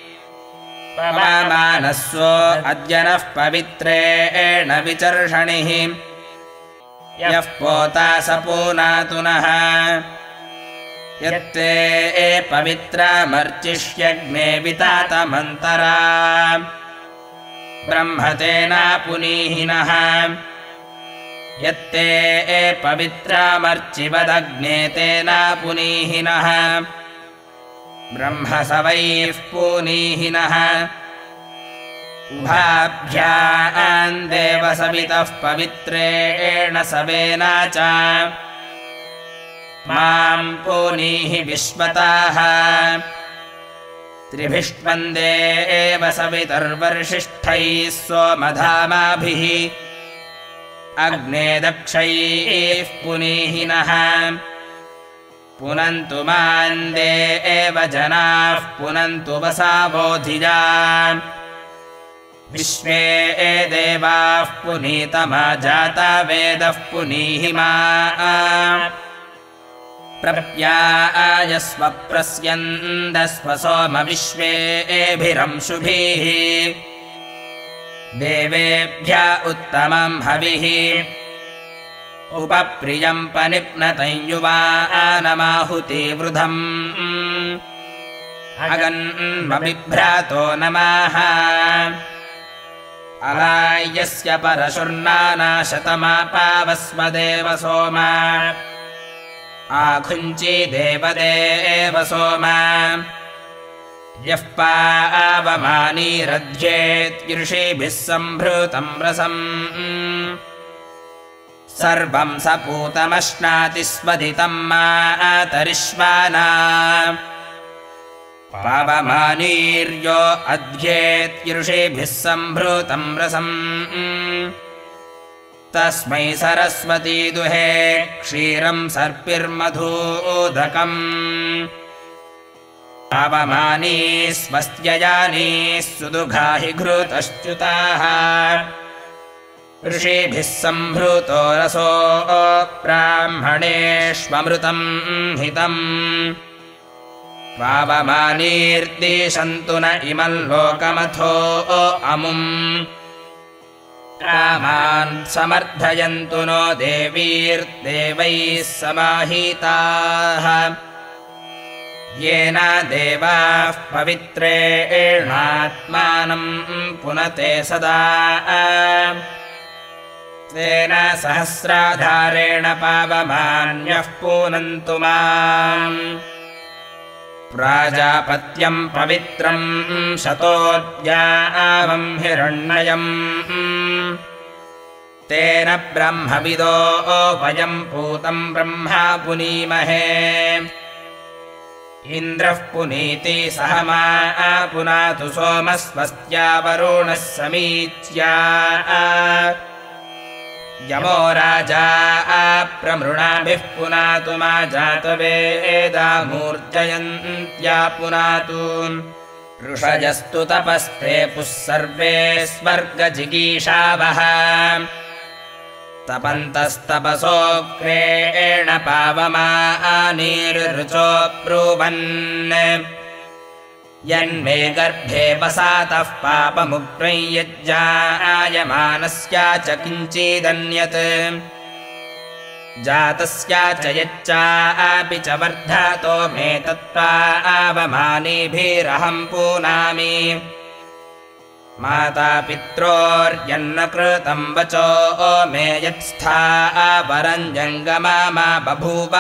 पवामानस्वो अद्य नः पवित्रेण विचर्षणिः यः पोता स पूनातु नः यत्ते पवित्रामर्चिष्यग्ने वितातमन्तरा ब्रह्मतेनापुनीहिनः यत्ते पवित्रामर्चिवदग्ने तेनापुनीहिनः ब्रह्म स वैः पूनीहिनः उभाभ्याम् देवसवितः पवित्रेण सवेना च माम् पूनीहि विश्वताः त्रिभिष्वन्दे एव सवितर्वर्षिष्ठैः सोमधामाभिः अग्ने दक्षैः पुनीहिनः पुनन्तु मान्दे एव जनाः पुनन्तु वसावोधिजा विश्वे देवाः पुनीतमा जाता वेदः पुनीहिमा प्रप्यायस्व प्रस्यन्दस्व सोम विश्वेभिरंशुभिः देवेभ्य उत्तमम् हविः उपप्रियम् पनिप्नतं युवानमाहुतिवृधम् अगन्मबिभ्रातो नमः अलायस्य परशुर्नानाशतमापावस्मदेव सोमा आखुञ्ची देवदेव सोमा यः पावमानीरध्येत्यृषिभिः सम्भृतं रसम् सर्वं सपूतमश्नाति स्वदितं मातरिश्वाना पावमानीर्यो अध्येत्यृषिभिः सम्भृतं रसम् तस्मै सरस्वती दुहे क्षीरं सर्पिर्मधूदकम् पावमानी स्वस्त्यजानी सुदुघाहि घृतश्च्युताः ऋषिभिः सम्भृतो रसो ब्राह्मणेष्वमृतं हितम् पावमानीर्दिशन्तु न इमल्लोकमथो अमुम् कामान् समर्थयन्तु नो देवीर्देवैः समाहिताः येन देवाः पवित्रेणात्मानं पुनते सदा तेन सहस्राधारेण पावमान्यः पूनन्तु माम् प्राजापत्यं पवित्रं शतोऽद्यावं हिरण्मयम् तेन ब्रह्मविदो वयं पूतं ब्रह्मा पुनीमहे इन्द्रः पुनीति सह मा पुनातु सोमस्वस्त्या वरुणः समीच्या यमो राजा प्रमृणाभिः पुनातु मा जातवेदा मूर्जयन्त्या पुनातु ऋषयस्तु तपस्ते पुः सर्वे स्वर्गजिगीषावः तपन्तस्तपसोऽग्रेण पावमानीर्ऋचो ब्रुवन् यन्मे गर्भे वसातः पापमुग्रै यज्जायमानस्या च किञ्चिदन्यत् जातस्या च यच्चापि च वर्धातो मे तत्त्वावमानीभिरहं पूनामि मातापित्रोर्यन्न कृतं वचो मे यत्स्थावरं जङ्गमा बभूव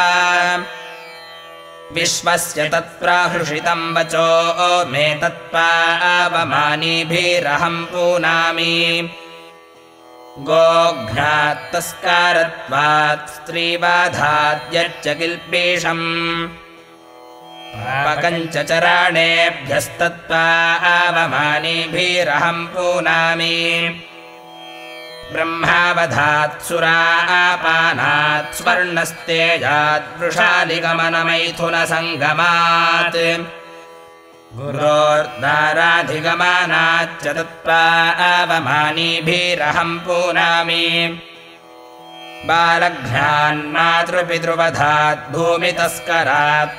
विश्वस्य तत्प्राहृषितं वचो मे तत्त्वावमानीभिरहं पूनामि गोघ्नात्तस्कारत्वात् स्त्रीबाधाद्यच्च किल्बिषम् पापकञ्च चराणेभ्यस्तत्त्वावमानीभिरहं पूनामि ब्रह्मावधात् सुरापानात् स्वर्णस्तेजात् वृषालिगमनमैथुनसङ्गमात् गुरोर्दाराधिगमनाच्च तत्त्वावमानीभिरहं पूनामि बालघ्नान्मातृपितृवधात् भूमितस्करात्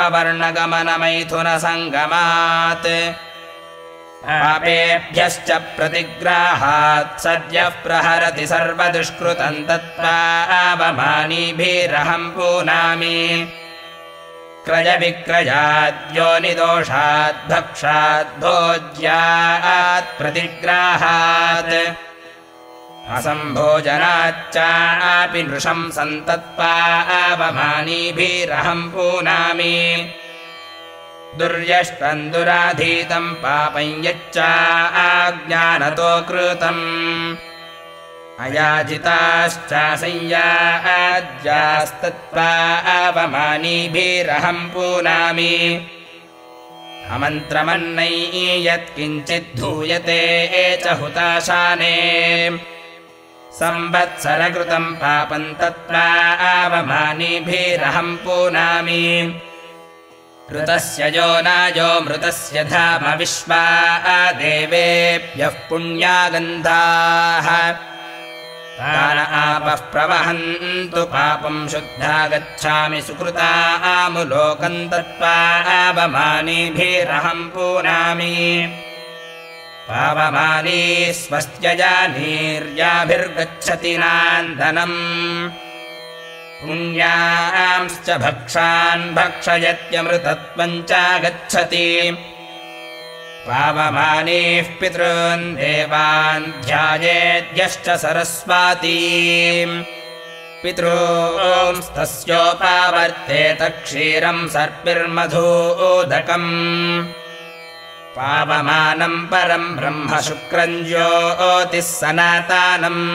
सर्ववर्णगमनमैथुनसङ्गमात् पापेभ्यश्च प्रतिग्राहात् सद्यः प्रहरति सर्वदुष्कृतं तत्त्वावमानीभिरहं पूनामि क्रयविक्रयाद् योनिदोषात् भक्षात् भोज्यात् प्रतिग्राहात् असम्भोजनाच्चापि नृशं सन्तत्त्वावमानीभिरहं पूनामि दुर्यष्टं दुराधीतं पापं यच्चाज्ञानतो कृतम् अयाजिताश्चासंयाज्यास्तत्त्वावमानीभिरहं पूनामि अमन्त्रमन्नै यत्किञ्चिद्धूयते च हुताशाने संवत्सरकृतं पापं तत्त्वावमानीभिरहं पूनामि ऋतस्य यो नायो मृतस्य धाम विश्वा देवेभ्यः पुण्यागन्धाः तान आपः प्रवहन्तु पापं शुद्धा गच्छामि सुकृतामुलोकं तत्त्वावमानीभिरहं पूनामि पावमानी स्वस्त्यजानीर्याभिर्गच्छति नान्दनम् पुण्यांश्च भक्षान् भक्षयत्यमृतत्वं चागच्छति पावमानीः पितॄन् देवान् ध्यायेद्यश्च सरस्वती पितॄंस्तस्योपावर्तेत क्षीरं सर्पिर्मधूदकम् पावमानं परं ब्रह्म शुक्रं ज्योतिः सनातनम्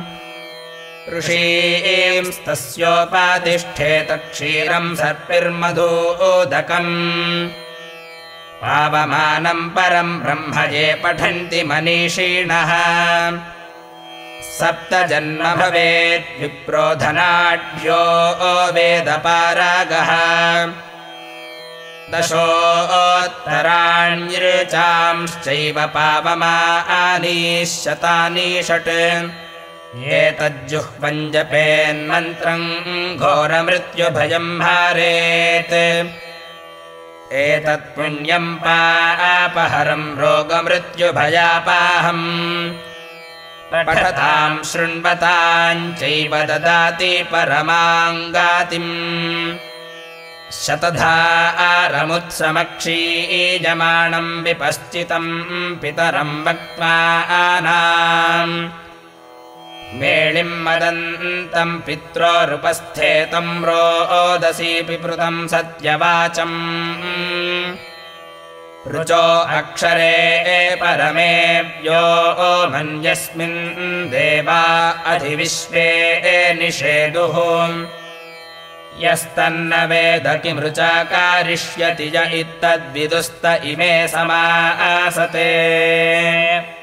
ऋषींस्तस्योपातिष्ठेत क्षीरं सर्पिर्मधूदकम् पावमानं परं ब्रह्म ये पठन्ति मनीषिणः सप्त जन्म भवेत् विप्रो धनाढ्यो वेदपारागः दशोत्तराण्यृचांश्चैव पावमानीः शतानि षट् एतज्जुह्वं जपेन्मन्त्रं घोरमृत्युभयं हारेत् एतत् पुण्यं पापहरं रोगमृत्युभयापाहम् पठतां शृण्वतां चैव ददाति परमां गातिम् शतधा आरमुत्समक्षीयमाणं विपश्चितं पितरं वक्त्वानाम् मेळिं मदन्तं पित्रोरुपस्थेतं रोदसी पिपृतं सत्यवाचम् ऋचो अक्षरे परमे व्यो मन्यस्मिन् देवा अधिविश्वे निषेदुः यस्तन्न वेद किमृचा कारिष्यति य इत्तद्विदुस्त इमे समासते।